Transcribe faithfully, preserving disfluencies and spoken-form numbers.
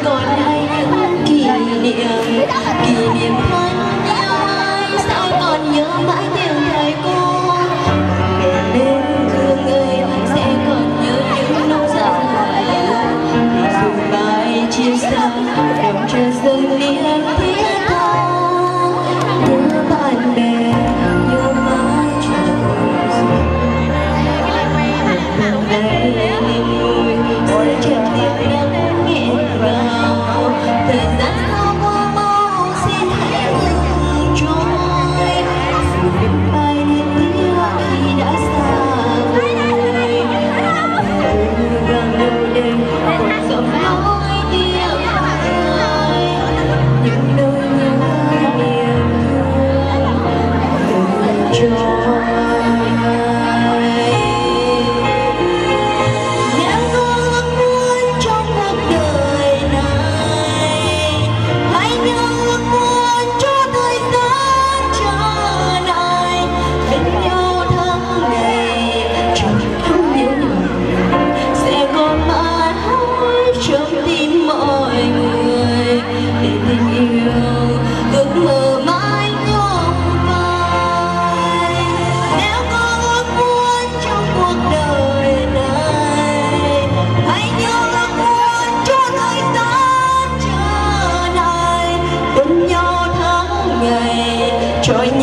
còn hay những kỷ niệm kỷ niệm thân yêu ai sẽ còn nhớ mãi tiếng thầy cô về bên thương ơi sẽ còn nhớ những lúc xa dài dù bài chia xa đồng chờ dâng niềm thiết tha nhớ bạn bè nhớ mãi cho hôm nay niềm vui sẽ trên tim nắng nghẹn ngào thời gian sao qua mau xin hãy ngừng trôi dù biết ai nên tiếc khi đã xa vời vang đâu đây một giọng nói tiếng cười những nỗi nhớ niềm thương từ trôi. Cho